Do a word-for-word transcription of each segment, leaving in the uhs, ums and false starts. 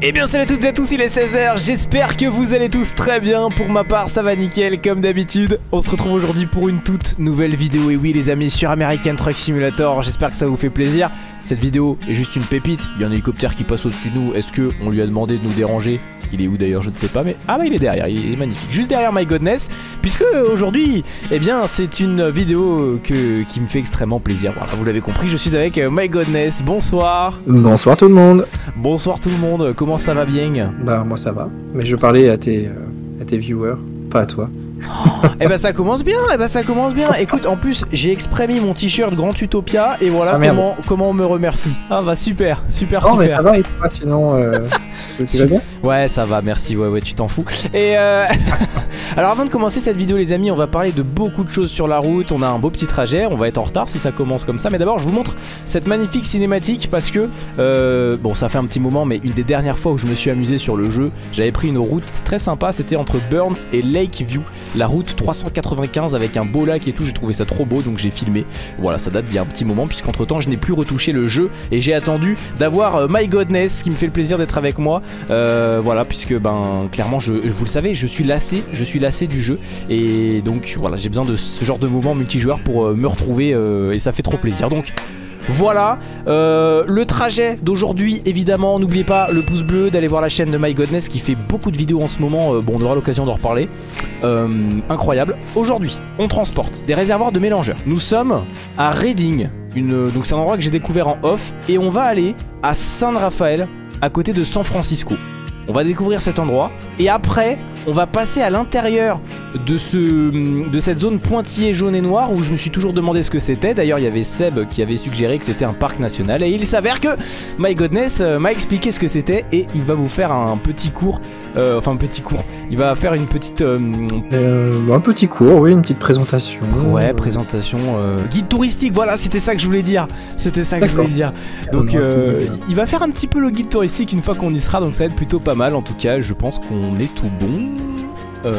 Eh bien salut à toutes et à tous, il est seize heures, j'espère que vous allez tous très bien. Pour ma part ça va nickel comme d'habitude. On se retrouve aujourd'hui pour une toute nouvelle vidéo. Et oui les amis, sur American Truck Simulator, j'espère que ça vous fait plaisir. Cette vidéo est juste une pépite, il y a un hélicoptère qui passe au-dessus de nous. Est-ce qu'on lui a demandé de nous déranger? Il est où d'ailleurs, je ne sais pas, mais... Ah bah il est derrière, il est magnifique, juste derrière My Godness. Puisque aujourd'hui, eh bien c'est une vidéo que, qui me fait extrêmement plaisir. Voilà, vous l'avez compris, je suis avec My Godness. Bonsoir. Bonsoir tout le monde. Bonsoir tout le monde, comment ça va bien? Bah moi ça va, mais je parlais à tes, euh, à tes viewers, pas à toi. Oh, et bah ça commence bien, et bah ça commence bien. Écoute, en plus j'ai exprès mis mon t-shirt Grand Utopia et voilà ah, comment, comment on me remercie. Ah bah super, super, oh, super. Mais ça va et toi sinon euh, tu vas bien? Ouais ça va, merci, ouais ouais tu t'en fous. Et euh... alors avant de commencer cette vidéo les amis, on va parler de beaucoup de choses sur la route. On a un beau petit trajet, on va être en retard si ça commence comme ça. Mais d'abord je vous montre cette magnifique cinématique parce que euh, bon ça fait un petit moment, mais une des dernières fois où je me suis amusé sur le jeu, j'avais pris une route très sympa, c'était entre Burns et Lakeview. La route trois cent quatre-vingt-quinze avec un beau lac et tout, j'ai trouvé ça trop beau donc j'ai filmé. Voilà, ça date d'il y a un petit moment puisqu'entre temps je n'ai plus retouché le jeu et j'ai attendu d'avoir euh, My Godness qui me fait le plaisir d'être avec moi. Euh, voilà, puisque ben clairement je, vous le savez, je suis lassé, je suis lassé du jeu et donc voilà, j'ai besoin de ce genre de moment multijoueur pour euh, me retrouver euh, et ça fait trop plaisir. Donc voilà, euh, le trajet d'aujourd'hui, évidemment, n'oubliez pas le pouce bleu, d'aller voir la chaîne de My Godness qui fait beaucoup de vidéos en ce moment, euh, bon on aura l'occasion d'en reparler, euh, incroyable. Aujourd'hui, on transporte des réservoirs de mélangeurs. Nous sommes à Reading, une, donc c'est un endroit que j'ai découvert en off, et on va aller à San Rafael, à côté de San Francisco. On va découvrir cet endroit, et après, on va passer à l'intérieur de, ce, de cette zone pointillée jaune et noire où je me suis toujours demandé ce que c'était. D'ailleurs, il y avait Seb qui avait suggéré que c'était un parc national. Et il s'avère que My Godness euh, m'a expliqué ce que c'était et il va vous faire un petit cours. Euh, enfin, un petit cours. Il va faire une petite... Euh, euh, un petit cours, oui, une petite présentation. Ouais, présentation... Euh, guide touristique, voilà, c'était ça que je voulais dire. C'était ça que je voulais dire. Donc, euh, il va faire un petit peu le guide touristique une fois qu'on y sera. Donc ça va être plutôt pas mal. En tout cas, je pense qu'on est tout bon. Euh,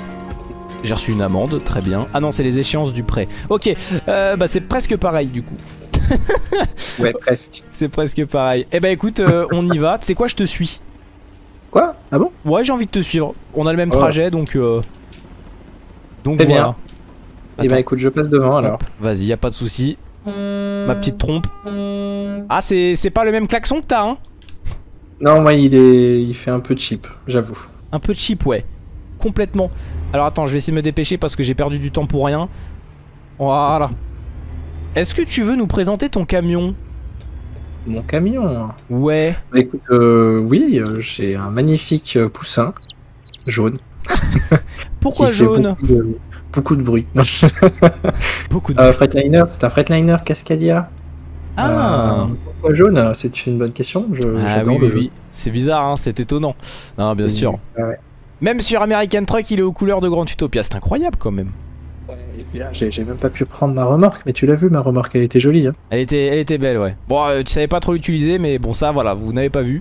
J'ai reçu une amende, très bien. Ah non, c'est les échéances du prêt. Ok, euh, bah c'est presque pareil du coup. Ouais, presque. C'est presque pareil. Eh bah écoute, euh, on y va. Tu sais quoi, je te suis. Quoi? Ah bon? Ouais, j'ai envie de te suivre. On a le même oh. trajet, donc... Euh... Donc très voilà. Bien. Et bah écoute, je passe devant alors. Vas-y, y a pas de souci. Ma petite trompe. Ah, c'est pas le même klaxon que t'as, hein? Non, moi il est... il fait un peu cheap, j'avoue. Un peu cheap, ouais. Complètement. Alors attends, je vais essayer de me dépêcher parce que j'ai perdu du temps pour rien. Voilà. Est-ce que tu veux nous présenter ton camion? Mon camion? Ouais. Bah écoute, euh, oui, euh, j'ai un magnifique euh, poussin jaune. Pourquoi jaune? beaucoup de, beaucoup de bruit. Beaucoup de euh, Freightliner, c'est un Freightliner Cascadia. Ah. Euh, pourquoi jaune? C'est une bonne question. Je, ah oui, oui, oui. C'est bizarre, hein, c'est étonnant. Non, bien oui, sûr. Ah ouais. Même sur American Truck, il est aux couleurs de Grand Utopia. C'est incroyable quand même. Ouais, et puis là, j'ai même pas pu prendre ma remorque. Mais tu l'as vu, ma remorque, elle était jolie. Hein. Elle était, elle était belle, ouais. Bon, euh, tu savais pas trop l'utiliser, mais bon, ça, voilà, vous n'avez pas vu.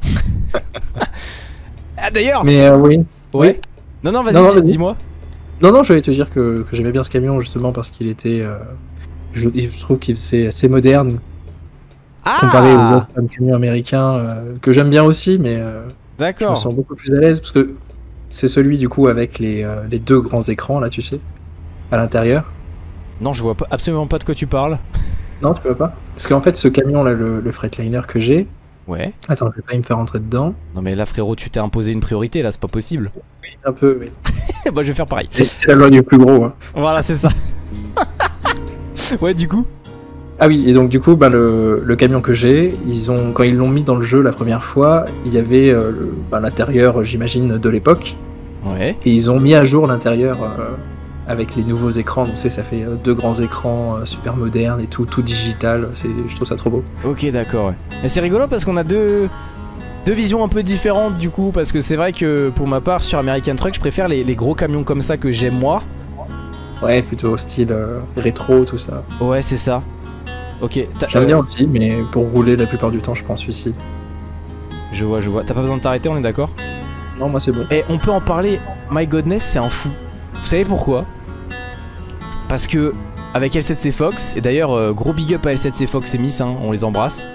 Ah, d'ailleurs. Mais euh, oui. Ouais. Oui. Non, non, vas-y, dis-moi. Non, non, j'allais te dire que, que j'aimais bien ce camion justement parce qu'il était. Euh, je, je trouve qu'il c'est assez moderne. Ah. Comparé aux autres camions américains euh, que j'aime bien aussi, mais. Euh, D'accord. Je me sens beaucoup plus à l'aise parce que. C'est celui du coup avec les, euh, les deux grands écrans là, tu sais, à l'intérieur. Non, je vois pas, absolument pas de quoi tu parles. Non, tu peux pas. Parce qu'en fait, ce camion là, le, le Freightliner que j'ai. Ouais. Attends, je vais pas me faire rentrer dedans. Non mais là frérot, tu t'es imposé une priorité là, c'est pas possible. Oui, un peu, oui. Bah je vais faire pareil. C'est la loi du plus gros. Hein. Voilà, c'est ça. Ouais, du coup. Ah oui, et donc du coup, bah, le, le camion que j'ai, ils ont, quand ils l'ont mis dans le jeu la première fois, il y avait euh, bah, l'intérieur, j'imagine, de l'époque. Ouais. Et ils ont mis à jour l'intérieur euh, avec les nouveaux écrans. Donc, ça fait euh, deux grands écrans euh, super modernes et tout, tout digital. Je trouve ça trop beau. Ok, d'accord. Ouais. Et c'est rigolo parce qu'on a deux, deux visions un peu différentes du coup. Parce que c'est vrai que pour ma part, sur American Truck, je préfère les, les gros camions comme ça que j'aime moi. Ouais, plutôt style euh, rétro, tout ça. Ouais, c'est ça. Ok. J'aime euh... bien aussi, mais pour rouler la plupart du temps, je prends celui-ci. Je vois, je vois. T'as pas besoin de t'arrêter, on est d'accord? Non, moi c'est bon. Et on peut en parler. My Godness, c'est un fou. Vous savez pourquoi? Parce que avec L sept C Fox, et d'ailleurs, euh, gros big up à L sept C Fox et Miss, hein, on les embrasse.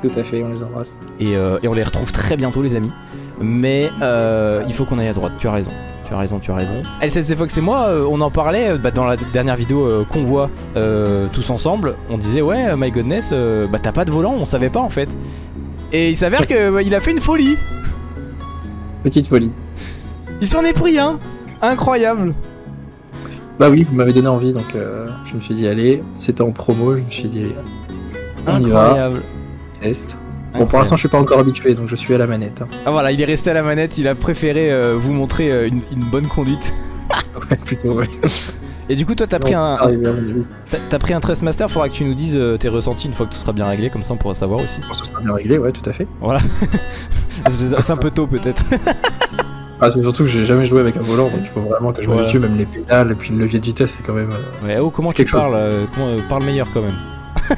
Tout à fait, on les embrasse. Et, euh, et on les retrouve très bientôt les amis. Mais euh, il faut qu'on aille à droite, tu as raison. Tu as raison, tu as raison. L C C Fox et moi, euh, on en parlait euh, bah, dans la dernière vidéo euh, qu'on voit euh, tous ensemble. On disait ouais, euh, my goodness, euh, bah t'as pas de volant, on savait pas en fait. Et il s'avère que bah, il a fait une folie. Petite folie. Il s'en est pris hein. Incroyable. Bah oui, vous m'avez donné envie, donc euh, je me suis dit allez, c'était en promo, je me suis dit on Incroyable. y va, test. Bon, pour l'instant je suis pas encore habitué, donc je suis à la manette. Hein. Ah voilà, il est resté à la manette, il a préféré euh, vous montrer euh, une, une bonne conduite. Ouais, plutôt ouais. Et du coup toi t'as pris un, un... t'as pris un Trustmaster, faudra que tu nous dises euh, tes ressentis une fois que tout sera bien réglé, comme ça on pourra savoir aussi. Quand ce sera bien réglé, ouais, tout à fait. Voilà. C'est un peu tôt peut-être. Ah, c'est surtout que j'ai jamais joué avec un volant, donc il faut vraiment que je voilà. m'habitue, même les pédales et puis le levier de vitesse, c'est quand même. Euh... Ouais, oh, comment tu parles euh, comment, euh, Parle meilleur quand même.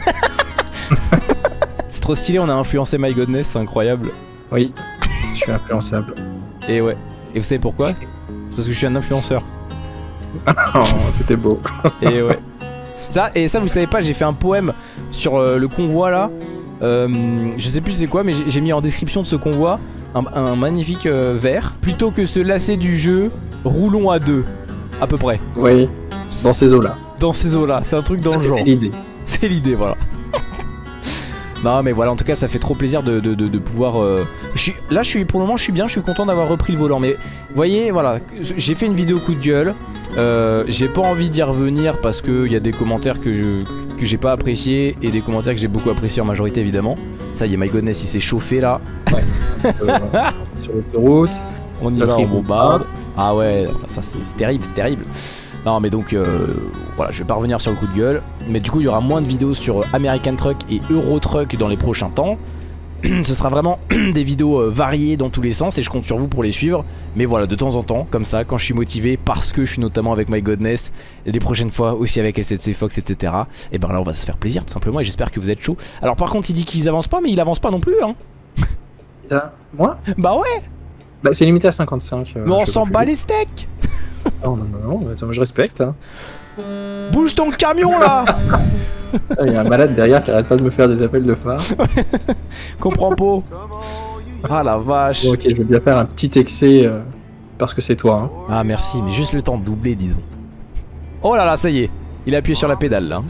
C'est trop stylé, on a influencé My Godness, c'est incroyable. Oui, je suis influençable. Et ouais. Et vous savez pourquoi? C'est parce que je suis un influenceur. Oh, c'était beau. Et ouais. Ça, et ça, vous savez pas, j'ai fait un poème sur euh, le convoi là. Euh, je sais plus c'est quoi, mais j'ai mis en description de ce convoi un, un magnifique euh, vers. Plutôt que se lasser du jeu, roulons à deux. À peu près. Oui, dans ces eaux là. Dans ces eaux là, c'est un truc dans le genre. C'est l'idée. C'est l'idée, voilà. Non mais voilà, en tout cas ça fait trop plaisir de, de, de, de pouvoir euh... je suis... Là je suis, pour le moment je suis bien, je suis content d'avoir repris le volant. Mais vous voyez, voilà, j'ai fait une vidéo coup de gueule. euh, J'ai pas envie d'y revenir parce qu'il y a des commentaires que je que j'ai pas apprécié et des commentaires que j'ai beaucoup apprécié en majorité évidemment. Ça y est, My Godness il s'est chauffé là. Ouais. euh, sur l'autoroute. On y va, on bombarde. Ah ouais, ça c'est terrible, c'est terrible. Non mais donc euh, voilà, je vais pas revenir sur le coup de gueule. Mais du coup il y aura moins de vidéos sur American Truck et Euro Truck dans les prochains temps. Ce sera vraiment des vidéos euh, variées dans tous les sens et je compte sur vous pour les suivre. Mais voilà, de temps en temps, comme ça, quand je suis motivé, parce que je suis notamment avec My Godness, et les prochaines fois aussi avec L C C Fox, et cetera. Et ben là on va se faire plaisir tout simplement et j'espère que vous êtes chaud. Alors par contre il dit qu'ils avancent pas, mais il avance pas non plus hein. Ça, moi Bah ouais. Bah c'est limité à cinquante-cinq. Euh, mais on s'en bat les steaks. Non non non, non attends, je respecte hein. Bouge ton camion là. Il y a un malade derrière qui arrête pas de me faire des appels de phare. Comprends pas. Ah la vache. Bon, ok, je vais bien faire un petit excès euh, parce que c'est toi hein. Ah merci, mais juste le temps de doubler disons. Oh là là, ça y est. Il a appuyé sur la pédale là.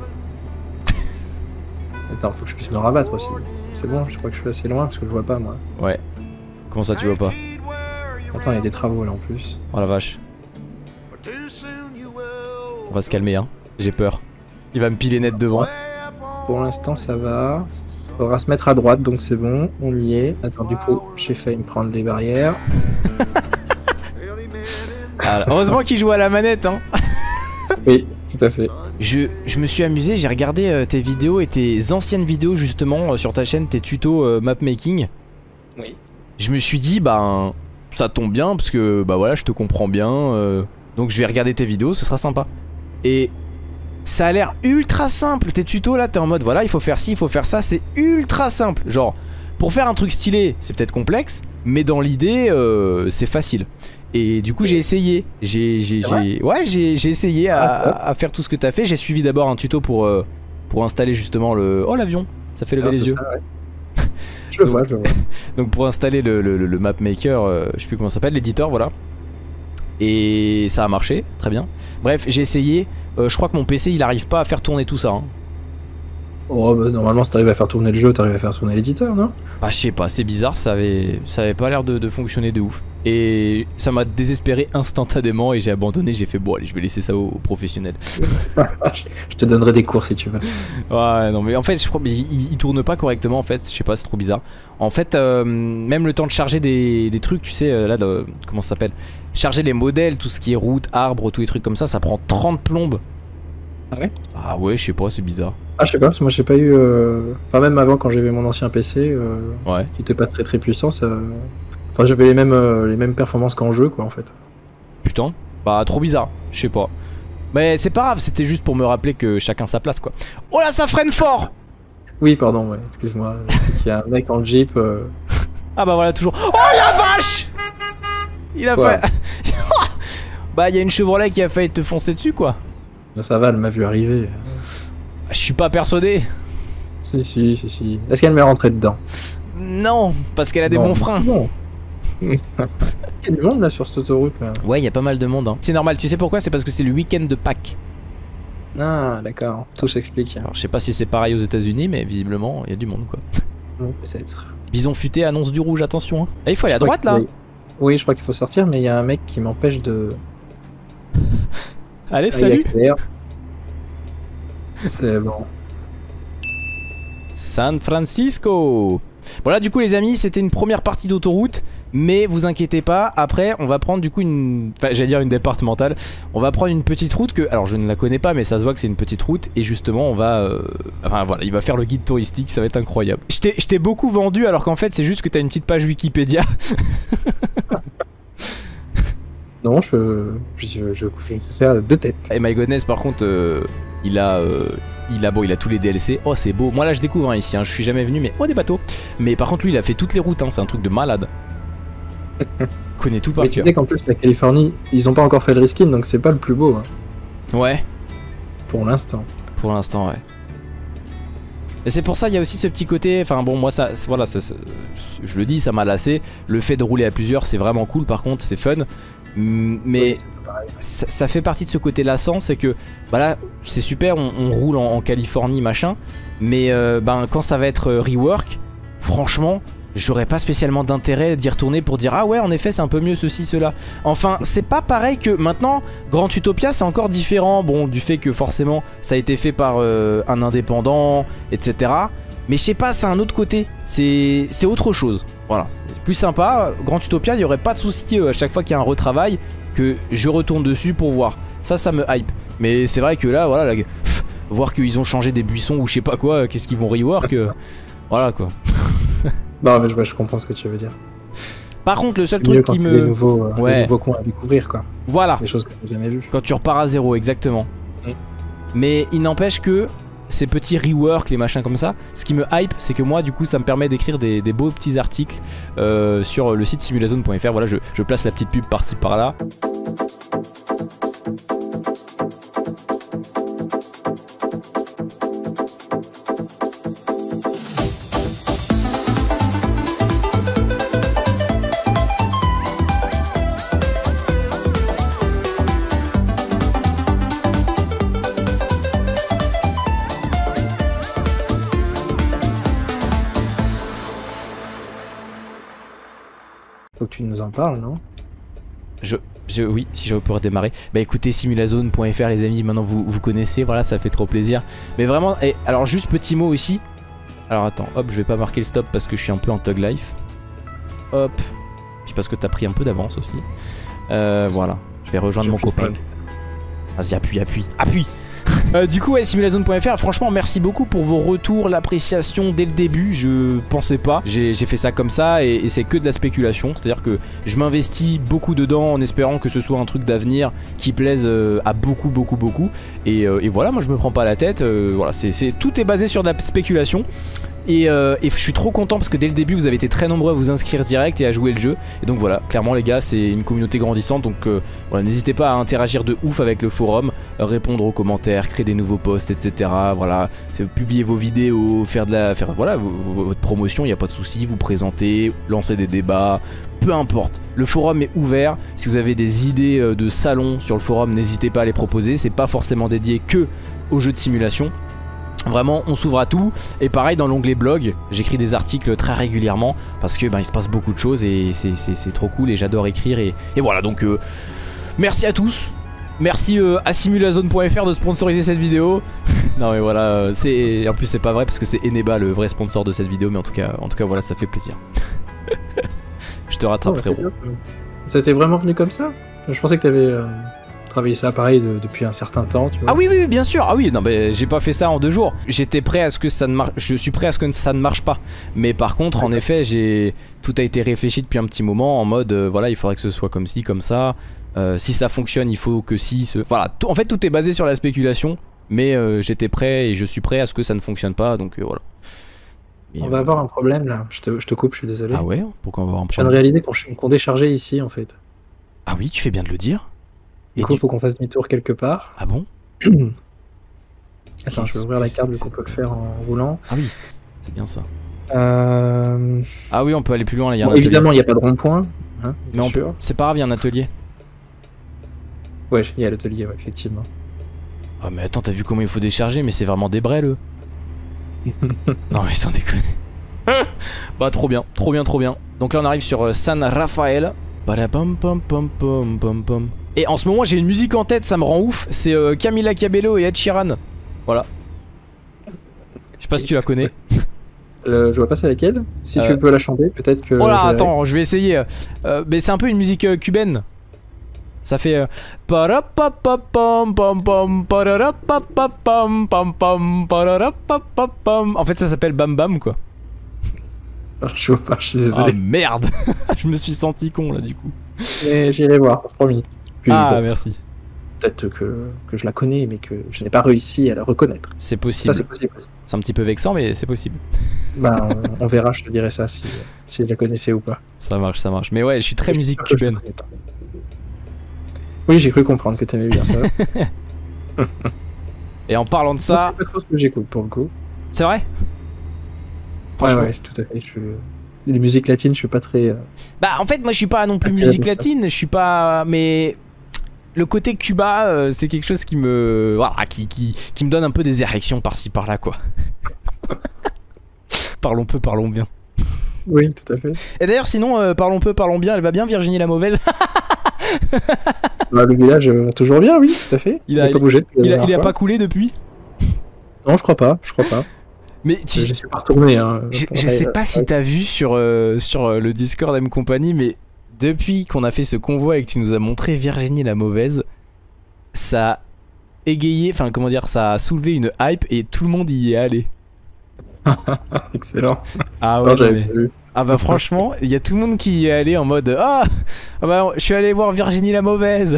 Attends, faut que je puisse me rabattre aussi. C'est bon, je crois que je suis assez loin parce que je vois pas moi. Ouais. Comment ça tu vois pas? Attends, il y a des travaux là en plus. Oh la vache. On va se calmer hein, j'ai peur. Il va me piler net devant. Pour l'instant ça va. On va se mettre à droite donc c'est bon, on y est. Attends, du coup j'ai failli me prendre les barrières. Ah, heureusement qu'il joue à la manette hein. Oui, tout à fait. Je, je me suis amusé, j'ai regardé euh, tes vidéos et tes anciennes vidéos justement euh, sur ta chaîne, tes tutos euh, mapmaking. Oui. Je me suis dit bah ça tombe bien parce que bah voilà je te comprends bien euh, donc je vais regarder tes vidéos, ce sera sympa. Et ça a l'air ultra simple, tes tutos là t'es en mode voilà il faut faire ci, il faut faire ça, c'est ultra simple. Genre pour faire un truc stylé c'est peut-être complexe mais dans l'idée euh, c'est facile. Et du coup j'ai essayé, j'ai, j'ai, j'ai... Ouais j'ai, j'ai essayé à, à, à faire tout ce que t'as fait. J'ai suivi d'abord un tuto pour, euh, pour installer justement le... Oh l'avion, ça fait lever les yeux. Ça, ouais. Je le vois, je le vois. Donc pour installer le, le, le mapmaker, euh, je sais plus comment ça s'appelle, l'éditeur voilà. Et ça a marché, très bien. Bref j'ai essayé, euh, je crois que mon P C il arrive pas à faire tourner tout ça hein. Oh bah normalement si t'arrives à faire tourner le jeu, t'arrives à faire tourner l'éditeur, non? Bah je sais pas, c'est bizarre, ça avait, ça avait pas l'air de, de fonctionner de ouf. Et ça m'a désespéré instantanément et j'ai abandonné, j'ai fait bon allez je vais laisser ça aux, aux professionnels. Je te donnerai des cours si tu veux. Ouais non mais en fait je crois il, il tourne pas correctement en fait, je sais pas, c'est trop bizarre. En fait euh, même le temps de charger des, des trucs tu sais euh, là de, comment ça s'appelle, charger les modèles, tout ce qui est route, arbre, tous les trucs comme ça, ça prend trente plombes. Ah ouais? Ah ouais je sais pas, c'est bizarre. Ah je sais pas, parce que moi j'ai pas eu... Euh... Enfin même avant quand j'avais mon ancien P C, euh... ouais. qui était pas très très puissant, ça... Enfin j'avais les mêmes, euh, les mêmes performances qu'en jeu quoi en fait. Putain, bah trop bizarre, je sais pas. Mais c'est pas grave, c'était juste pour me rappeler que chacun sa place quoi. Oh là ça freine fort. Oui pardon, ouais, excuse-moi, il y a un mec en Jeep... Euh... Ah bah voilà toujours... Oh la vache. Il a ouais. fait... Bah il y a une Chevrolet qui a failli te foncer dessus quoi. Ça va, elle m'a vu arriver. Je suis pas persuadé. Si, si, si, si. Est-ce qu'elle m'est rentrée dedans? Non, parce qu'elle a des Non. bons freins. Non. Il y a du monde là sur cette autoroute là. Ouais, il y a pas mal de monde. Hein. C'est normal, tu sais pourquoi? C'est parce que c'est le week-end de Pâques. Ah, d'accord, tout s'explique. Alors, je sais pas si c'est pareil aux États-Unis, mais visiblement, il y a du monde quoi. Bon, peut-être. Bison futé annonce du rouge, attention. Hein. Ah, il faut aller à Je crois droite là. qu'il- Oui, je crois qu'il faut sortir, mais il y a un mec qui m'empêche de. Allez, Ah, il salut. accélère. C'est bon. San Francisco. Bon là du coup les amis c'était une première partie d'autoroute. Mais vous inquiétez pas, après on va prendre du coup une... Enfin j'allais dire une départementale. On va prendre une petite route que... Alors je ne la connais pas mais ça se voit que c'est une petite route. Et justement on va... Euh... Enfin voilà, il va faire le guide touristique, ça va être incroyable. Je t'ai beaucoup vendu alors qu'en fait c'est juste que t'as une petite page Wikipédia. Non, je, je, je, je fais ça à deux têtes. Et My Godness par contre euh, il a euh, il a bon il a tous les D L C. Oh c'est beau. Moi là je découvre hein, ici hein. Je suis jamais venu mais oh des bateaux. Mais par contre lui il a fait toutes les routes hein. C'est un truc de malade. Connaît tout par Mais tu cœur. sais qu'en plus la Californie, ils ont pas encore fait le reskin donc c'est pas le plus beau hein, Ouais. pour l'instant. Pour l'instant ouais. Et c'est pour ça il y a aussi ce petit côté. Enfin bon moi ça voilà ça, ça, je le dis ça m'a lassé. Le fait de rouler à plusieurs c'est vraiment cool par contre c'est fun. Mais Oui, ça, ça fait partie de ce côté lassant, c'est que bah là c'est super, on, on roule en, en Californie machin, mais euh, ben quand ça va être rework, franchement j'aurais pas spécialement d'intérêt d'y retourner pour dire ah ouais en effet c'est un peu mieux ceci cela. Enfin c'est pas pareil que maintenant. Grand Utopia c'est encore différent, bon du fait que forcément ça a été fait par euh, un indépendant etc. Mais je sais pas, c'est un autre côté, c'est autre chose. Voilà, c'est plus sympa. Grand Utopia, il n'y aurait pas de souci euh, à chaque fois qu'il y a un retravail que je retourne dessus pour voir. Ça, ça me hype. Mais c'est vrai que là, voilà, la... Pff, voir qu'ils ont changé des buissons ou je sais pas quoi, euh, qu'est-ce qu'ils vont rework euh... Voilà quoi. Non, mais je, je comprends ce que tu veux dire. Par contre, le seul C'est mieux truc quand qui il y a me. des nouveaux, euh, Ouais. des nouveaux coins à découvrir, quoi. Voilà, Des choses que j'ai jamais vues. quand tu repars à zéro, exactement. Mm. Mais il n'empêche que ces petits rework, les machins comme ça, ce qui me hype, c'est que moi, du coup, ça me permet d'écrire des, des beaux petits articles euh, sur le site simulazone point F R. Voilà, je, je place la petite pub par-ci par-là. Faut que tu nous en parles, non? Je, je, oui, si je pourrais démarrer. Bah écoutez, simulazone point F R les amis, maintenant vous, vous connaissez, voilà, ça fait trop plaisir. Mais vraiment, et alors juste petit mot aussi. Alors attends, hop, je vais pas marquer le stop parce que je suis un peu en Tug Life. Hop, puis parce que t'as pris un peu d'avance aussi. Euh, voilà, je vais rejoindre mon copain. Vas-y, appuie, appuie, appuie. Euh, du coup ouais, simulazone point F R, franchement merci beaucoup pour vos retours, l'appréciation dès le début. Je pensais pas, j'ai fait ça comme ça et, et c'est que de la spéculation. C'est à dire que je m'investis beaucoup dedans en espérant que ce soit un truc d'avenir qui plaise euh, à beaucoup beaucoup beaucoup. Et, euh, et voilà, moi je me prends pas la tête, euh, voilà, c'est tout est basé sur de la spéculation. Et, euh, et je suis trop content parce que dès le début vous avez été très nombreux à vous inscrire direct et à jouer le jeu. Et donc voilà, clairement les gars, c'est une communauté grandissante. Donc euh, voilà, n'hésitez pas à interagir de ouf avec le forum, euh, répondre aux commentaires, créer des nouveaux posts, et cetera. Voilà, publier vos vidéos, faire de la, faire voilà vos, vos, votre promotion, il n'y a pas de souci, vous présenter, lancer des débats, peu importe. Le forum est ouvert. Si vous avez des idées euh, de salon sur le forum, n'hésitez pas à les proposer. C'est pas forcément dédié que aux jeux de simulation. Vraiment on s'ouvre à tout. Et pareil dans l'onglet blog, j'écris des articles très régulièrement parce que ben, il se passe beaucoup de choses et c'est trop cool et j'adore écrire et, et voilà donc euh, merci à tous. Merci euh, à simulazone point F R de sponsoriser cette vidéo. Non mais voilà, euh, c'est en plus c'est pas vrai parce que c'est Eneba le vrai sponsor de cette vidéo, mais en tout cas, en tout cas voilà, ça fait plaisir. Je te rattrape Oh, frérot. Ça t'est vraiment venu comme ça? Je pensais que t'avais euh, travaillé ça pareil de, depuis un certain temps, tu vois. Ah oui, oui, oui, bien sûr. Ah oui, non, mais j'ai pas fait ça en deux jours. J'étais prêt à ce que ça ne marche. Je suis prêt à ce que ça ne marche pas. Mais par contre, en effet, j'ai tout a été réfléchi depuis un petit moment en mode, euh, voilà, il faudrait que ce soit comme ci, comme ça. Euh, si ça fonctionne, il faut que si. Ce... Voilà. Tout, en fait, tout est basé sur la spéculation. Mais euh, j'étais prêt et je suis prêt à ce que ça ne fonctionne pas. Donc euh, voilà. Et, on euh... va avoir un problème là. Je te, je te coupe, je suis désolé. Ah ouais? Pourquoi on va avoir un problème? Je viens de réaliser qu'on qu'on déchargeait ici en fait. Ah oui, tu fais bien de le dire. Du coup, il faut qu'on fasse demi-tour quelque part. Ah bon? Attends, je vais ouvrir la carte vu qu'on peut le faire en roulant. Ah oui, c'est bien ça. Euh... Ah oui, on peut aller plus loin, là, il y a un Bon, évidemment, il n'y a pas de rond-point. Hein, mais on peut... c'est pas grave, il y a un atelier. Ouais, il y a l'atelier, ouais, effectivement. Ah oh, mais attends, t'as vu comment il faut décharger? Mais c'est vraiment des brels, eux. Non mais sans déconner. Bah trop bien, trop bien, trop bien. Donc là on arrive sur euh, San Rafael. Et en ce moment j'ai une musique en tête, ça me rend ouf. C'est euh, Camila Cabello et Ed Sheeran. Voilà. Je sais pas si tu la connais. Le, je vois pas c'est laquelle. Si euh... tu peux la chanter, peut-être que... Oh là, attends, je vais essayer. Euh, mais c'est un peu une musique euh, cubaine. Ça fait euh... En fait ça s'appelle Bam Bam quoi. Je vois pas, je suis désolé. Ah merde. Je me suis senti con là du coup. Mais j'irai voir, promis. Puis, ah bon, merci. Peut-être que, que je la connais mais que je n'ai pas réussi à la reconnaître. C'est possible. Ça c'est possible. C'est un petit peu vexant mais c'est possible. Bah on, on verra, je te dirai ça si, si je la connaissais ou pas. Ça marche, ça marche. Mais ouais, je suis très je musique suis cubaine. Oui, j'ai cru comprendre que t'aimais bien ça. Et en parlant de ça... C'est pas trop ce que j'écoute pour le coup. C'est vrai? Ouais, ouais, tout à fait. Je... Les musiques latines, je suis pas très... Euh... Bah en fait, moi je suis pas non plus musique latine, je suis pas... Mais... Le côté Cuba, euh, c'est quelque chose qui me... Voilà, qui, qui, qui me donne un peu des érections par-ci par-là, quoi. Parlons peu, parlons bien. Oui, tout à fait. Et d'ailleurs, sinon, euh, parlons peu, parlons bien, elle va bien Virginie la Mauvaise? Bah, le village va toujours bien, oui, tout à fait. Il a, il a pas bougé. Il a, il a pas coulé depuis? Non, je crois pas, je crois pas. Mais tu... je suis pas retourné. Hein, je, je sais pas si t'as vu sur, euh, sur le Discord M Company, mais depuis qu'on a fait ce convoi et que tu nous as montré Virginie la Mauvaise, ça a égayé, enfin comment dire, ça a soulevé une hype et tout le monde y est allé. Excellent. Ah ouais, non, mais... vu. Ah bah franchement, il y a tout le monde qui y est allé en mode ah, ah bah je suis allé voir Virginie la Mauvaise.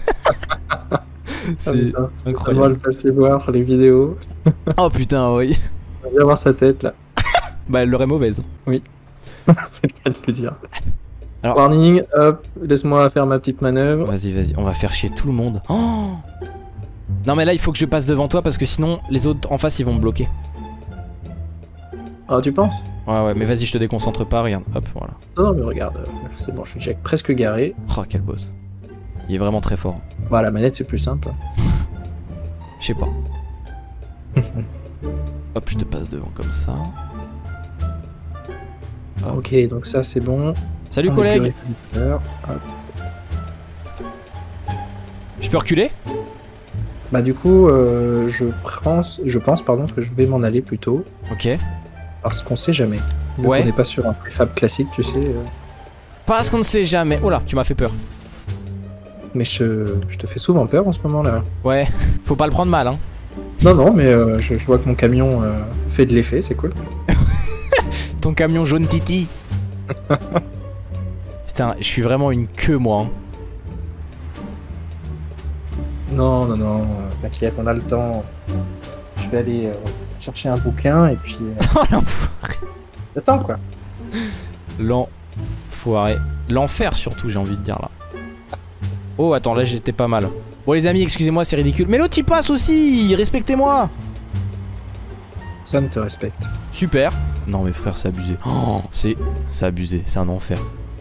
C'est ah, incroyable. On va le passer voir les vidéos. Oh putain, oui. On va bien voir sa tête là. Bah elle l'aurait mauvaise. Oui. C'est le cas de le dire. Alors... Warning, hop, laisse-moi faire ma petite manœuvre. Vas-y, vas-y, on va faire chier tout le monde. Oh non mais là il faut que je passe devant toi parce que sinon les autres en face ils vont me bloquer. Ah, tu penses? Ouais, ouais, mais vas-y, je te déconcentre pas, regarde, hop, voilà. Non, non, mais regarde, euh, c'est bon, je suis déjà presque garé. Oh, quel boss. Il est vraiment très fort. Bah, la manette, c'est plus simple. Je sais pas. Hop, je te passe devant comme ça. Hop. Ok, donc ça, c'est bon. Salut, on collègue. Je peux reculer? Bah, du coup, euh, je pense, je pense, pardon, que je vais m'en aller plutôt. Ok. Parce qu'on sait jamais. Donc ouais. On n'est pas sur un préfab classique, tu sais. Euh... Parce qu'on ne sait jamais. Oh là, tu m'as fait peur. Mais je, je te fais souvent peur en ce moment-là. Ouais, faut pas le prendre mal, hein. Non, non, mais euh, je, je vois que mon camion euh, fait de l'effet, c'est cool. Ton camion jaune titi. Putain, je suis vraiment une queue, moi. Hein. Non, non, non, t'inquiète, on a le temps. Je vais aller... Euh... chercher un bouquin et puis... Euh... Oh l'enfoiré. Attends quoi. L'enfoiré. L'enfer surtout j'ai envie de dire là. Oh attends là j'étais pas mal. Bon les amis excusez-moi c'est ridicule. Mais l'autre il passe aussi. Respectez-moi. Personne te respecte. Super. Non mais frère c'est abusé. Oh, c'est c'est abusé. C'est un enfer.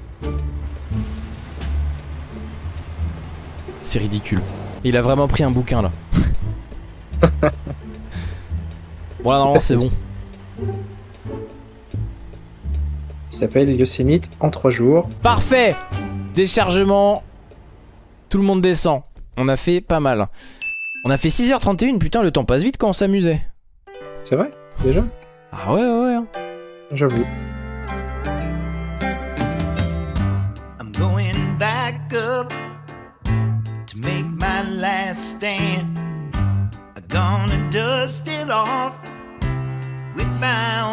C'est ridicule. Il a vraiment pris un bouquin là. Bon là normalement c'est bon. Il s'appelle Yosemite en trois jours. Parfait. Déchargement. Tout le monde descend. On a fait pas mal. On a fait six heures trente et une, putain le temps passe vite quand on s'amusait. C'est vrai? Déjà? Ah ouais ouais ouais. J'avoue. I'm going back up to make my last stand. I'm gonna dust it off with my